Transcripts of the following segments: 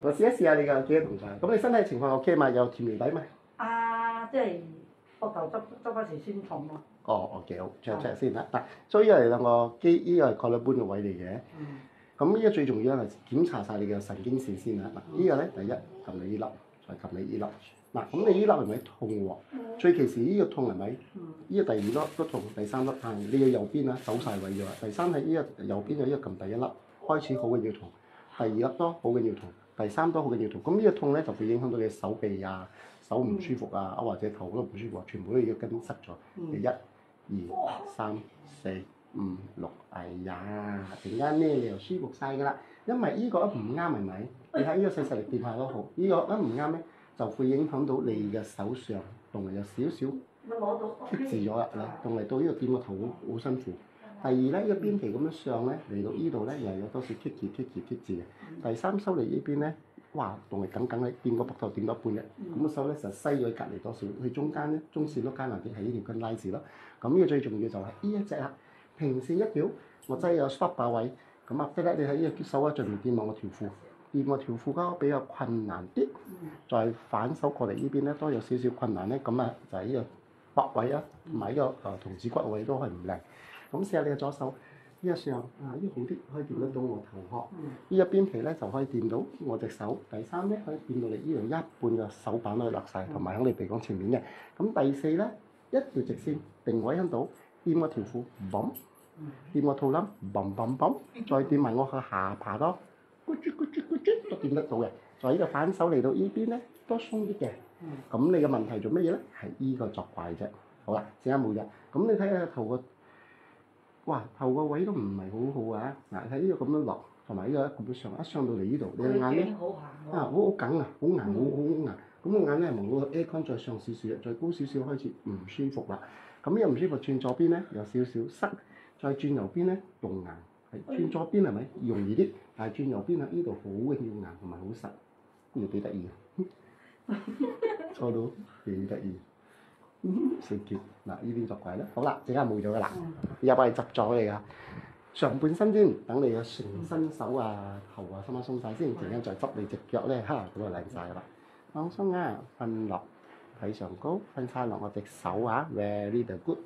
我試一試下你嘅幾個動作。咁你身體情況 OK 嘛？有甜苗底嘛？ 即係膊頭執嗰時先痛咯。 哦，幾好，check 先啦。嗱，所以呢係兩個肌，呢個係概率般嘅位嚟嘅。咁呢個最重要咧係檢查晒你嘅神經線先啦。嗱，呢個咧第一撳你呢粒，再撳你呢粒。嗱，咁你呢粒係咪痛喎？最其時呢個痛係咪？呢個第二粒都痛，第三粒係你嘅右邊啊走晒位咗啦。第三係呢個右邊就呢個撳第一粒，開始好緊要痛。第二粒都好緊要痛，第三都好緊要痛。咁呢個痛咧就會影響到你手臂啊、手唔舒服啊，或者頭都唔舒服，全部都要跟塞咗。1、2、3、4、5、6，哎呀，陣間咧你又舒服晒㗎啦。因為呢個一唔啱係咪？你睇呢個細細力掂下都好，呢個一唔啱咧就會影響到你嘅手上，同埋有少少棘住咗啦，同埋到呢個掂個頭好辛苦。第二咧，呢個邊皮咁樣上咧，嚟到呢度咧又有多少棘住嘅。第三收嚟呢邊咧，哇，動力緊咧，掂個膊頭掂到一半嘅，咁個手咧就西咗隔離多少，佢中間咧中線都艱難啲，係呢條筋拉住咯。咁呢個最重要就係呢一隻啦，平線一條，我真係有 stop 把位。咁啊，即係你睇呢個手啊，盡量掂望個條褲，掂個條褲嗰比較困難啲，再反手過嚟呢邊咧都有少少困難咧。咁啊，就係呢個膊位啊，同埋呢個童子骨位都係唔靚。咁試下你嘅左手，呢個上啊，呢個好啲，可以掂得到我頭殼。呢一邊皮咧就可以掂到我隻手。第三咧可以掂到你呢度一半嘅手板都可以落晒，同埋喺你鼻哥前面嘅。咁第四咧，一條直線定位喺度，掂個條褲，嘣，掂個肚腩，嘣嘣嘣，再掂埋我個下巴咯，咕豬都掂得到嘅。再呢個反手嚟到呢邊咧，都鬆啲嘅。咁你嘅問題做乜嘢咧？係呢個作怪啫。好啦，陣間冇嘢。咁你睇下頭個。哇，頭個位都唔係好好啊！嗱，睇呢個咁樣落，同埋呢個咁樣上，一上到嚟呢度，你個眼咧好緊啊，好硬，好硬。咁個眼咧望到個 aircon 再上少少，再高少少開始唔舒服啦。咁又唔舒服，轉左邊咧有少少塞，再轉右邊咧仲硬。係轉左邊係咪容易啲？但係轉右邊啊，呢度好緊要硬同埋好實，呢度幾得意啊！錯到幾得意。小結嗱，呢邊作怪啦。好啦，陣間冇咗噶啦，入嚟執咗你噶上半身先，等你嘅全身手啊、頭啊，啱啱鬆晒先，陣間再執你隻腳咧，咁就靚晒噶啦。放鬆啊，瞓落睇上高，瞓晒落我隻手啊 ，very good。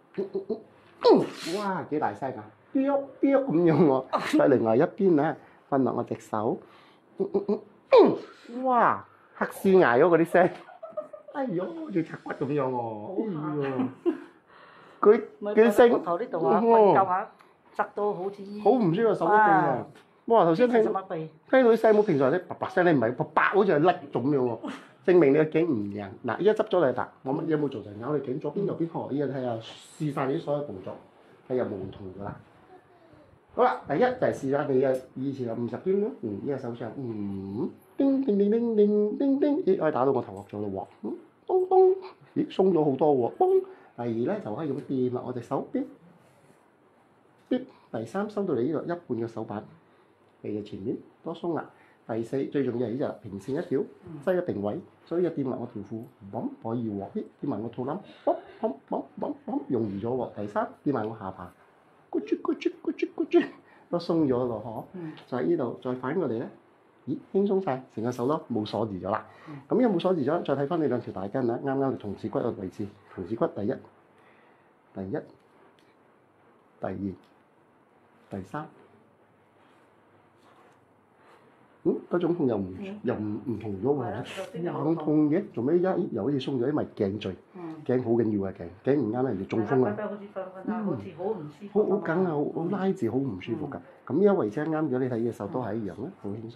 哇，幾大聲啊！飆咁樣喎，喺另外一邊啊，瞓落我隻手。哇，黑絲牙咗嗰啲聲。哎呦，好似拆骨咁樣喎！佢啲聲， 頭呢度啊，瞓覺下窒到好似好唔舒服，手都勁啊！哇，頭先聽到啲聲冇平常啲叭叭聲，你唔係叭好似係甩咁樣喎，證明你個頸唔硬。嗱，依家執咗你笪，我乜嘢冇做就咬你頸左邊右邊學，依家睇下試晒你所有動作，睇有冇唔同噶啦。好啦，第一就係試下你嘅以前有50邊咯，依個手上，叮叮叮叮叮叮叮，咦可以打到我頭殼咗咯喎，咚咚，咦鬆咗好多喎，咚。第二咧就可以咁掂啦，我隻手邊，第三收到你呢度一半嘅手板，鼻嘅前面多鬆啦。第四最重要係呢隻平線一條，擠一定位，所以一掂埋我條褲，嘣可以喎，掂埋我肚腩，嘣容易咗喎。第三掂埋我下巴，咕豬都鬆咗咯嗬，就喺呢度再反過嚟咧。咦，輕鬆晒，成個手都冇鎖住咗啦。咁有冇鎖住咗？再睇翻你兩條大筋啦，啱啱你童子骨嘅位置，童子骨第一、第二、第三。嗰種痛又唔同咗喎，硬痛嘅，做咩又好似鬆咗？因為頸椎，頸好緊要啊，頸唔啱咧，人哋中風啊。 好似好唔舒服。 好緊啊，好拉住，好唔舒服㗎。咁呢一位啫啱咗，你睇嘅手都係一樣啦，好輕鬆。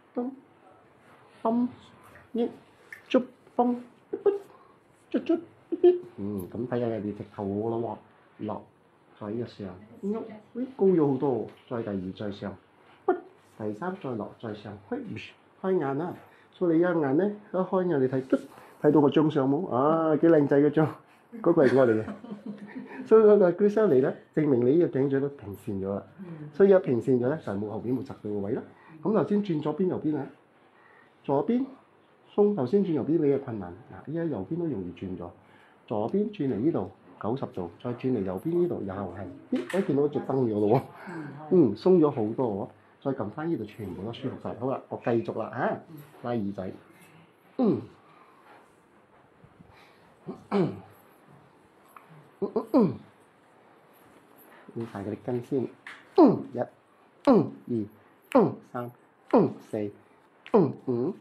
嘣，一捽嘣，捽，咁睇下你隻頭咯喎，落在呢個上，高咗好多喎，再第二再上，第三再落再上，開眼啦，所以你一眼咧一開眼你睇到個張相冇？啊幾靚仔嘅張，嗰個係我嚟嘅，所以嗰個舉手嚟咧，證明你呢個頸椎都平線咗啦，所以一平線咗咧就係冇後邊冇窒到個位啦。咁頭先轉左邊右邊啊，左邊鬆，頭先轉右邊你嘅困難，嗱依家右邊都容易轉咗，左邊轉嚟呢度90度，再轉嚟右邊呢度又係，咦見到隻燈咗咯喎，鬆咗好多喎， 再撳翻呢度，全部都舒服晒。好啦，我繼續啦嚇，拉耳仔，要晒嗰啲筋先，一、二、三、四、五。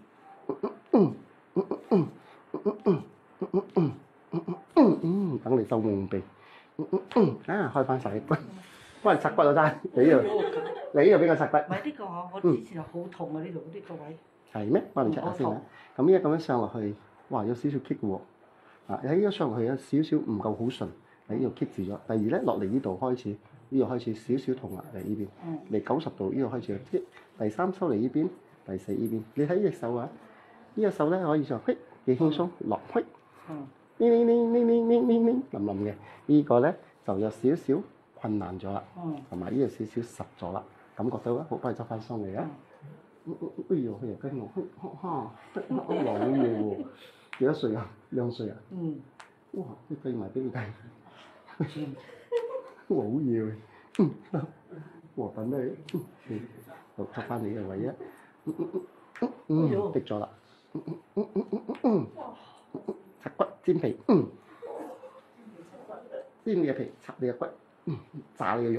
等你收夢鼻，開翻晒骨，幫人拆骨啊真，你呢度俾我拆骨。 唔係呢個我之前好痛啊呢度呢個位。 係咩？幫你拆下先啦。咁依家咁樣上落去，哇有少少棘喎。喺呢個上落去有少少唔夠好順，喺呢度棘住咗。第二咧落嚟呢度開始，呢度開始少少痛啦，嚟呢邊，嚟90度呢度開始棘。第三收嚟呢邊，第四呢邊。你睇呢隻手啊，呢隻手咧可以上屈幾輕鬆落屈。黏腍嘅，呢個咧就有少少困難咗啦，同埋呢個少少實咗啦，感覺到啊，好，幫你執翻鬆嚟啊！哎呦，佢又跟我，老嘢喎，幾多歲啊？2歲啊？哇！你計埋俾你睇，好嘢喎！和品咧，好執翻你嘅位啊！滴咗啦，拆骨煎皮，煎你嘅皮，拆你嘅骨，炸你嘅肉，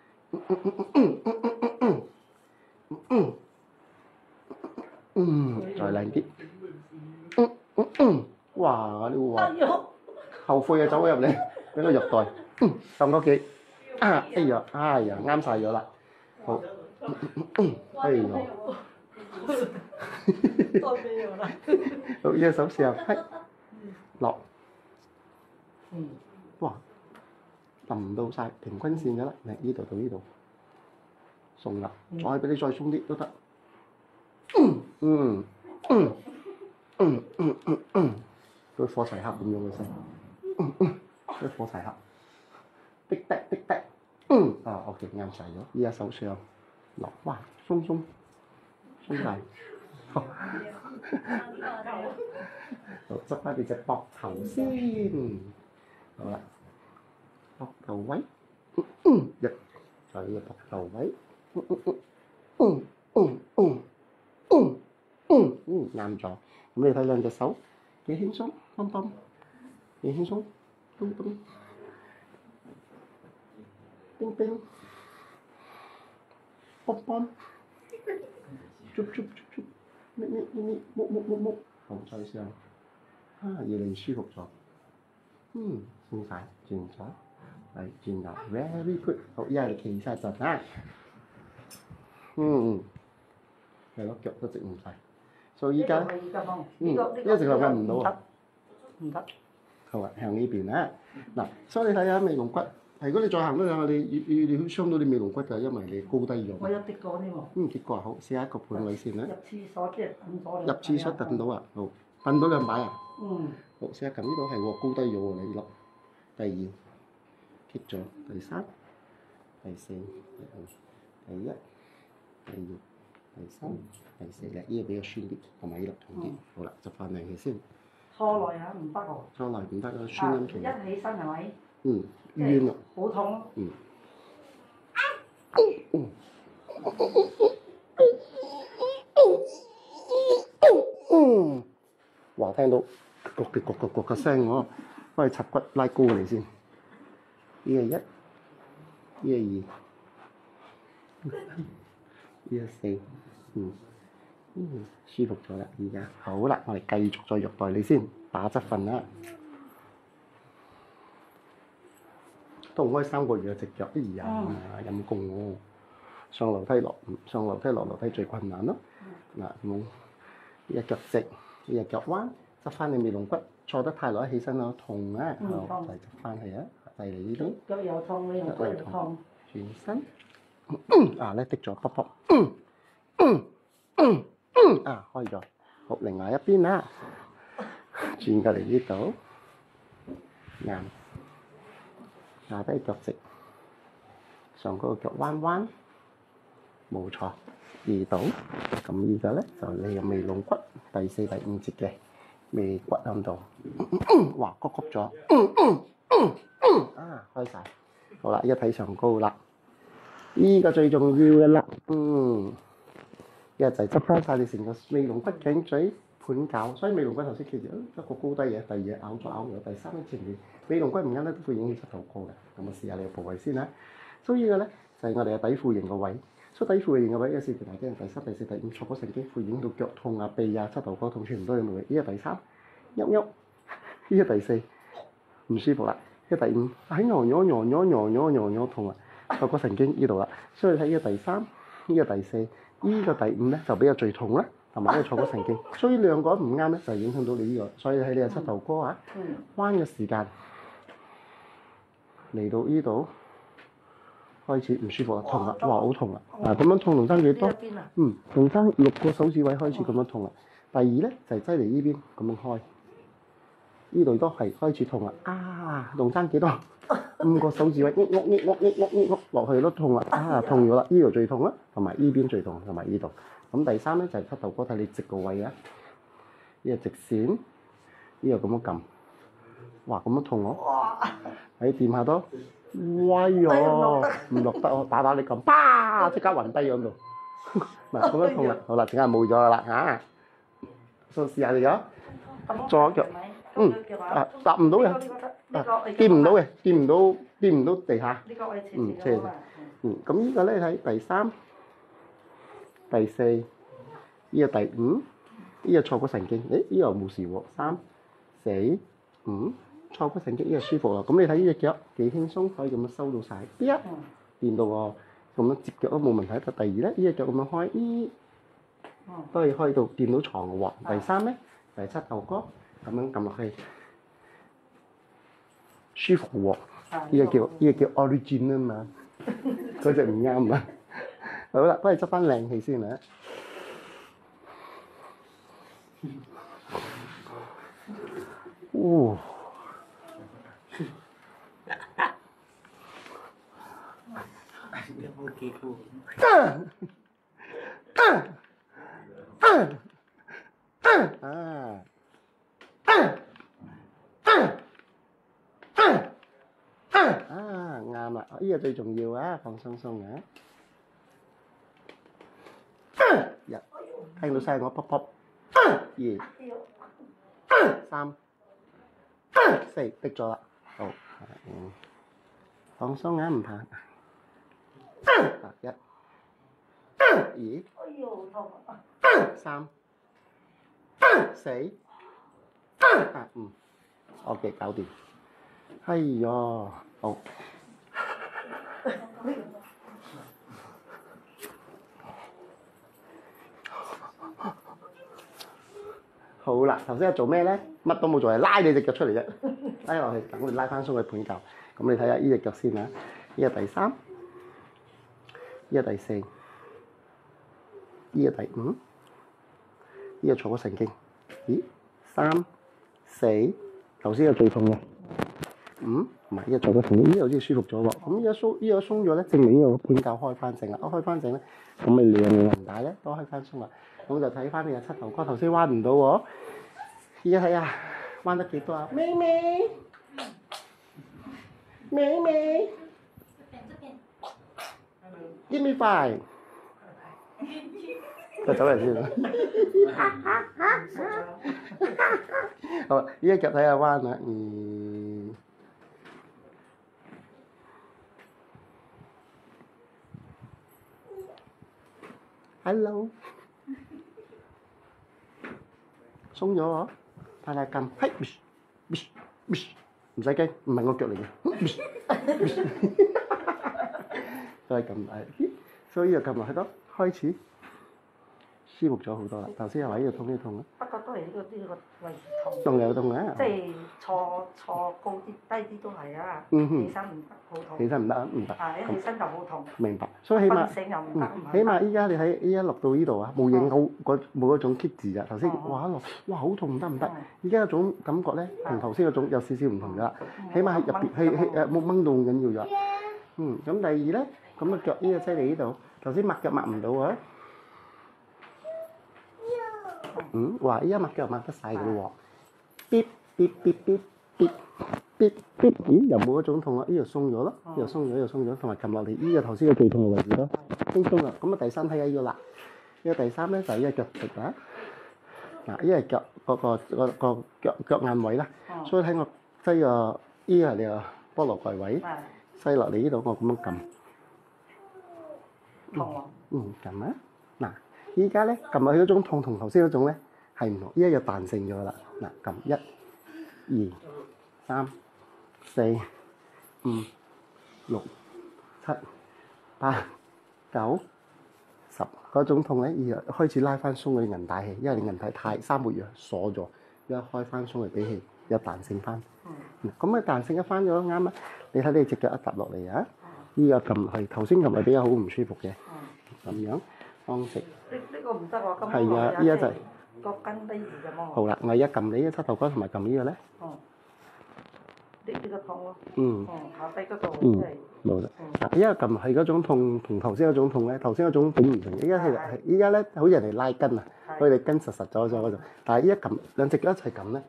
再靚啲，哇！呢個話後悔啊，走咗入嚟，俾我虐待，撳多幾，哎呀，啱晒咗啦，好，哎呀，好，呢隻手試下，落，哇，撳到晒平均線咗啦，嚟呢度到呢度，鬆啦，再俾你再鬆啲都得，佢火柴盒咁樣嘅聲，佢火柴盒，滴滴，OK 啱晒咗，依家手上落，哇，鬆晒。好，執翻你隻膊頭先，好啦，膊頭位，再呢個膊頭位，啱咗。咁你睇兩隻手幾輕鬆，幾輕鬆，叮，啵，捉，摸，好再上，越嚟越舒服咗，鬆晒，轉左，嚟轉右 ，very good，好，依家你企晒陣啊，係咯，腳都直唔晒，所以依家，呢個直頭撳唔到啊， 唔得， 好啊，向呢邊啊，嗱，所以你睇下尾龍骨。如果你再行多兩下，你會傷到你尾龍骨㗎，因為你高低咗。 我有跌過添喎。 跌過好，試下一個盤位先啦。 入廁所即係揼咗。 入廁所揼到啊，好，揼到2擺啊。好，試下撳呢度係喎，高低咗喎，你落。第2，棘咗，第3，第4，第1，第2，第3，第4咧，呢個比較酸啲，同埋呢度痛啲。好啦，執翻靚氣先。 錯耐啊，唔得喎。 錯耐唔得咯，酸陰期。 一起身係咪？ 冤啊！ 好痛。 哇！聽到焗嘅聲喎，幫你插骨拉高嚟先。呢個1，呢個2，呢個4，舒服咗啦，而家好啦，我哋繼續再虐待你先，打側瞓啦。都唔開3個月嘅隻腳，陰公喎！上樓梯落樓梯最困難咯。嗱，呢隻腳直，呢隻腳彎，執翻你尾龍骨，坐得太耐起身咯，痛啊！好，再執翻去啊，嚟呢邊。 腳又痛，尾龍骨又痛。 轉身，咧滴咗卜，開咗。好，另外一邊啦，轉過嚟呢度，啱。下低腳直，上嗰個腳彎，冇錯，2度。咁依家咧就你個尾龍骨第4、第5節嘅尾骨喺度，哇，谷咗，開晒。好啦，一體上高啦， 呢個最重要嘅啦。一就係執翻晒你成個尾龍骨頸椎盤教，所以尾龍骨頭先記住一個高低嘅，第二嘢咬咗咬咗，第三咧前面尾龍骨唔啱咧都會影起膝頭哥嘅。咁我試下你個部位先啦。所以呢個咧就係我哋嘅底褲型個位。所以底褲型嘅位嘅四條大筋，第三、第四、第五坐骨神經會影到腳痛啊、臂啊、膝頭哥痛，全部都有冇嘅。呢個第三，喐喐。呢個第四唔舒服啦。呢個第五喺扭痛啦，坐骨神經呢度啦。所以睇呢個第三，呢個第四，呢個第五咧就比較最痛啦，同埋呢個坐骨神經。所以兩個唔啱咧，就影響到你呢個。所以喺你嘅膝頭哥啊，彎嘅時間嚟到呢度。開始唔舒服啦，痛啦，哇好痛啦！嗱咁樣痛龍生幾多？龍生6個手指位開始咁樣痛啦。第二咧就係擠嚟呢邊咁樣開，呢度都係開始痛啦。龍生幾多？5個手指位，落去都痛啦。痛咗啦，呢度最痛啦，同埋呢邊最痛，同埋呢度。咁第三咧就係膝頭哥睇你直個位啊，呢個直線，呢個咁樣撳，哇咁樣痛喎！喺掂下多。哇呀！唔落得我打你咁，即刻暈低咗度。嗱咁樣痛啦，好啦，陣間冇咗噶啦嚇。再試下嚟咗，左腳，踏唔到嘅，掂唔到嘅，掂唔到地下。斜。咁呢個咧睇第三、第四，呢個第五，呢個坐骨神經，呢個冇事喎，3、4、5。坐骨神經呢個舒服啦，咁你睇呢隻腳幾輕鬆，可以咁樣收到晒，掂到喎，咁樣接腳都冇問題。第二咧，呢隻腳咁樣開，都係開到掂到床嘅喎。第三咧，就係膝頭哥咁樣撳落去，舒服喎。呢個叫 origin 啊嘛，嗰隻唔啱啊。好啦，幫你執翻靚氣先啦。啱啦，呢個最重要啊，放鬆鬆啊。聽到聲我卜卜，2、3、4，逼咗啦，好，放鬆啊，唔怕。1、2、3、4、OK， 搞掂。哎呀，好。好啦，頭先係做咩咧？乜都冇做，係拉你隻腳出嚟啫，拉落去，等你拉翻鬆佢盤嚿。咁你睇下呢隻腳先啊，呢個第三，呢個第四，呢個第五，呢個坐骨神經。咦，3、4，頭先係最痛嘅。5，同埋呢個坐骨神經，呢度好似舒服咗喎。咁呢個鬆咗咧，證明呢個盤嚿開翻正啦。開翻正咧，咁咪兩個韌帶咧都開翻鬆啦。咁就睇翻你嘅膝頭哥，頭先彎唔到喎。而家睇下彎得幾多啊？妹妹，Give me 5。佢走嚟先啦。好，呢一腳睇下彎啦。Hello。鬆咗喎，大大撳，嘿，唔使驚，唔係我腳嚟嘅，都係撳大，所以就撳落去咯，開始舒服咗好多啦。頭先又話呢度痛呢痛啊， 不過都係呢個位置痛。 痛又痛啊！ 即係坐高啲低啲都係啊。起身唔得，好痛。 起身唔得啊，唔得。 係一起身就好痛。 明白，所以起碼起碼依家你喺依家落到呢度啊，冇影到冇嗰種棘字啊。頭先哇落哇好痛唔得唔得，依家有種感覺咧，同頭先嗰種有少少唔同㗎啦。起碼喺入邊係冇掹到咁緊要咗。咁第二咧，咁個腳呢個擠嚟呢度，頭先抹腳抹唔到啊。哇！依家抹腳抹得晒㗎咯喎， 咇咇，咦又冇嗰種痛啦，呢度鬆咗咯，呢度鬆咗，呢度鬆咗，同埋撳落嚟呢個頭先嘅最痛嘅位置咯，輕鬆啦。咁啊第三睇下呢個啦，呢個第三咧就係呢個腳直啦。嗱，呢係腳個腳眼位啦，所以睇我擠個呢係你個菠蘿蓋位，擠落嚟呢度我咁樣撳。 痛啊！ 撳啊！嗱，依家咧撳落去嗰種痛同頭先嗰種咧係唔同，依家有彈性咗啦。嗱，撳1、2、3、4、5、6、7、8、9、10嗰種痛咧，而開始拉翻鬆嗰啲韌帶氣，因為你韌帶太3個月鎖咗，一開翻鬆嚟俾氣，有彈性翻。咁啊彈性一翻咗啱啊！你睇你隻腳一揼落嚟啊！依個撳落去，頭先撳落比較好唔舒服嘅，咁樣方式。 呢個唔得喎，咁係啊，依家就係個筋低住嘅喎。 好啦，我而家撳你呢膝頭哥同埋撳呢個咧。 呢個痛咯。下低嗰度即係。 冇啦。嗱，依家撳係嗰種痛同頭先嗰種痛咧，頭先嗰種頂唔順，依家咧好似人哋拉筋啊，佢哋筋實實咗嗰度，但係依家撳兩隻腳一齊撳咧。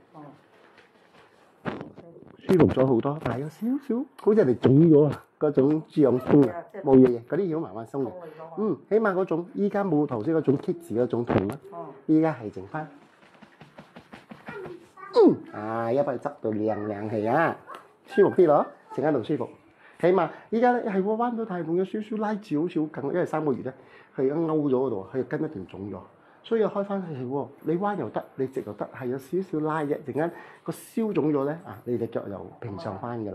舒服咗好多，但係有少少好似人哋腫咗啊！嗰種豬樣鬆嘅，冇嘢嘅，嗰啲要慢慢鬆嘅。起碼嗰種依家冇頭先嗰種棘字嗰種痛啦。依家係剩翻。一把執到涼氣啊，舒服啲咯，成喺度舒服。起碼依家咧係喎彎到太痛，有少少拉字好似好緊，因為3個月咧係勾咗嗰度，佢筋一定腫咗。所以開翻係喎，你彎又得，你直又得，係有少少拉嘅，陣間個消腫咗咧，你隻腳又平常翻㗎啦。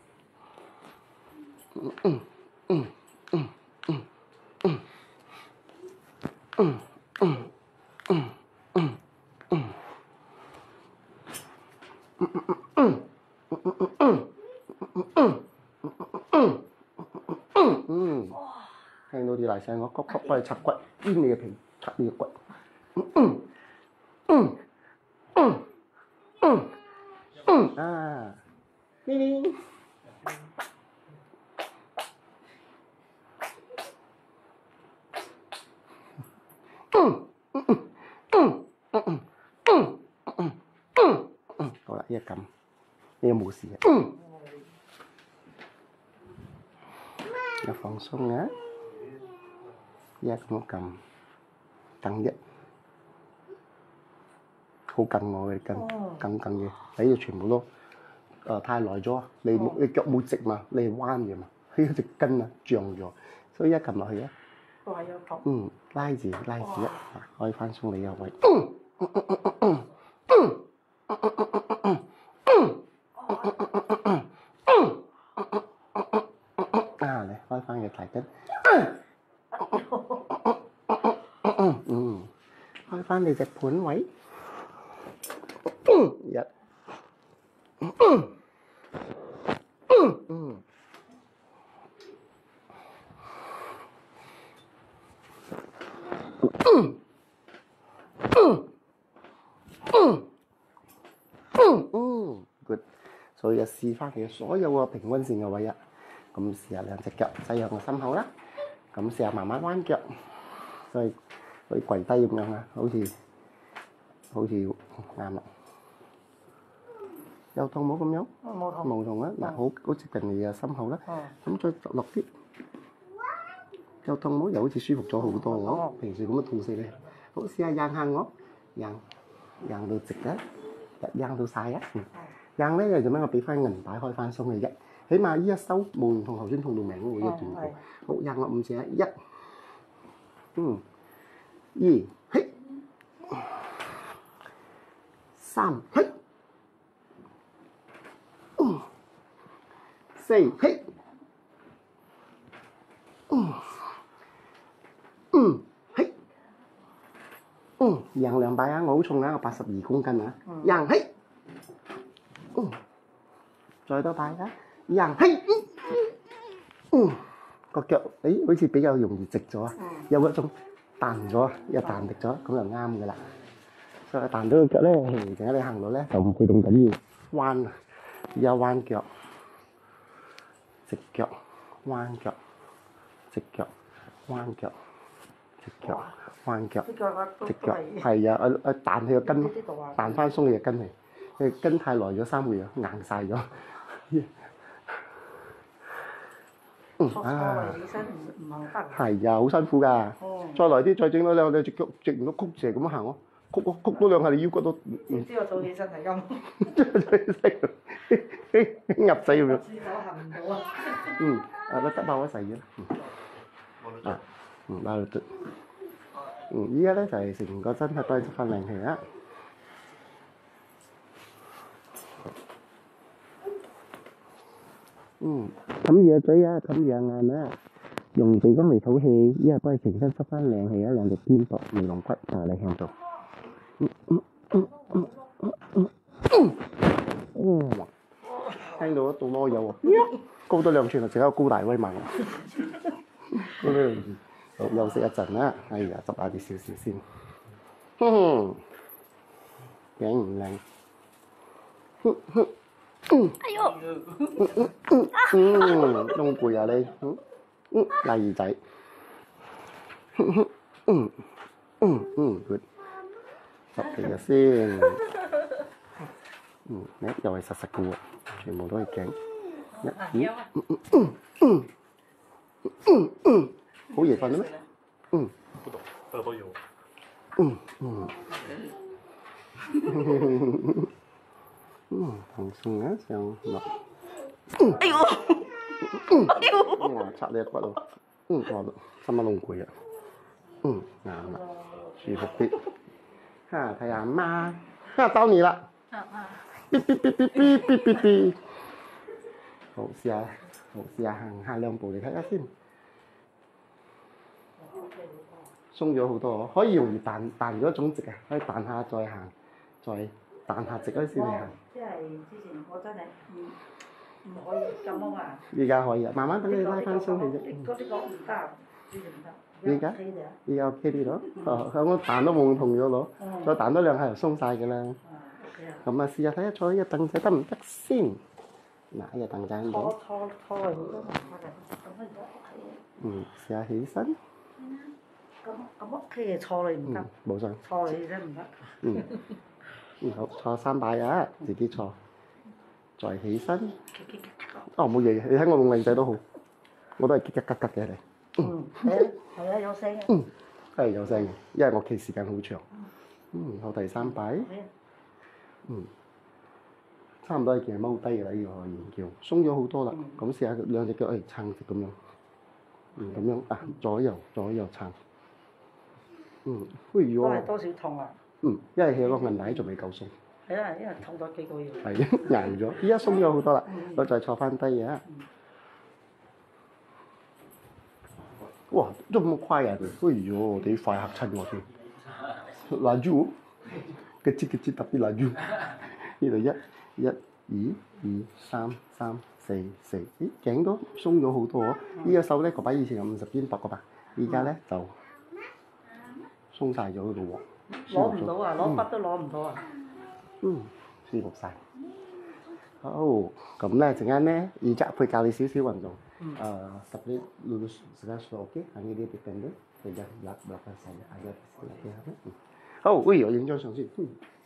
聽到啲大聲，我急幫你插骨，邊你嘅皮，插你嘅骨。咪咪。好啦，依家撳，呢個冇事嘅。又放鬆啊！依家咁撳，緊一，好緊我嘅筋，緊嘅，你要全部都太耐咗，你腳冇直嘛，你係彎嘅嘛，佢隻筋啊脹咗，所以一撳落去啊， 都係有痛。 拉住一，可以翻鬆你個位。你開翻嘅大筋。開翻你隻盤位。good， 所以試翻你所有個平均線嘅位啊。咁試下兩隻腳擠向個心口啦。咁試下慢慢彎腳，所以好似跪低咁樣啊，好似啱啦。有痛冇咁樣？冇痛啊！嗱，好接近你嘅心口啦。咁再落啲，有痛冇？又好似舒服咗好多喎。平時咁樣痛死你。好，試下硬下我，硬到直啊，硬到晒啊！硬咧就做咩？我俾翻銀帶開翻鬆嘅啫。起碼依一收冇唔同頭先痛到命嗰個一段過。好，硬我5次啊！1、2、嘿，3、嘿，4、嘿，嘿，硬2擺啊！我好重啊，我82公斤啊！硬嘿，再多擺啊！硬嘿，個腳好似比較容易直咗啊，有嗰種彈咗，又彈力咗，咁就啱噶啦。所以彈到個腳咧，陣間你行路咧就唔會咁緊要彎啊，而家彎腳、直腳、彎腳、直腳、彎腳、直腳、彎腳、直腳，係啊，彈起個筋，彈翻鬆你隻筋嚟，你筋太耐咗3個月硬晒咗。 錯嚟起身唔行得。 係啊，好辛苦㗎。再來啲，再整多兩下，你隻腳直唔到曲斜咁行喎，曲多兩下你腰骨都。 點知我早起身係咁。 入仔咁樣。 隻手行唔到啊。 得包一細嘅啦。包到得。依家咧就係成個身體都係出翻靈氣啦。冚住個嘴啊，冚住個眼啊，用鼻哥嚟吐氣，依家幫你全身出翻靚氣啊，兩隻肩膊、尾龍骨大力向度。聽到到攞有喎，高多2寸啊，成個高大威猛。好，休息一陣啦。哎呀，執下啲小事先。頸唔靚。 哎呦！ 仲攰啊你？拉耳仔。good。執嚟嘅先。又係實實嘅喎，全部都係頸。好夜瞓咩？ 不懂，这都有。 放鬆啊，上落。 哎呦！ 哇，插你一骨喎。我心乜窿攰啊。啱啦，舒服啲。睇下媽，到你啦。嗶嗶嗶嗶嗶嗶嗶嗶。好，試下行下兩步嚟睇下先。鬆咗好多，可以容易彈咗種直啊，可以彈下再行，再彈下直嗰啲先嚟行。 即係之前我真係唔可以咁啊嘛。 而家可以啊，慢慢等你拉翻鬆氣啫。 嗰啲講唔得，之前唔得。 而家 OK 啲咯，響我彈都冇咁痛咗咯，再彈多兩下就鬆晒㗎啦。咁啊，試下睇下坐呢個凳仔得唔得先？嗱，呢個凳仔喺度。 拖嚟都唔得嘅。 試下起身。 咁屋企嘅錯你唔得。 冇錯。 錯你真唔得。 好，坐3擺啊，自己坐。再起身。冇嘢，你睇我咁靚仔都好，我都係吉吉吉嘅你。 係啊，有聲嘅。 係有聲嘅，因為我企時間好長。好，第3擺。差唔多係叫踎低㗎啦，呢個可以叫鬆咗好多啦。咁試下兩隻腳撐直咁樣，咁樣啊，左右撐。不如都係多少痛啊？ 因為佢個韌帶仲未夠鬆。 係啊，因為痛咗幾個月。 係硬咗，依家鬆咗好多啦。我再坐翻低啊！哇，這麼快啊！哎呦，幾快嚇親我添。攔住，嘅節特別攔住。呢度1、2、3、4、4，咦，頸都鬆咗好多喎！呢個手咧，個把以前有50肩膊個吧，而家咧就鬆晒咗嗰度喎。 攞唔到啊！攞筆都攞唔到啊！ 舒服晒。好，咁咧陣間咧，而家會教你少少運動。Tapi lulus sekarang sudah oke, hanya dia dipendek, pegang belakang saya agak latihan. 好，喂，我影張相先。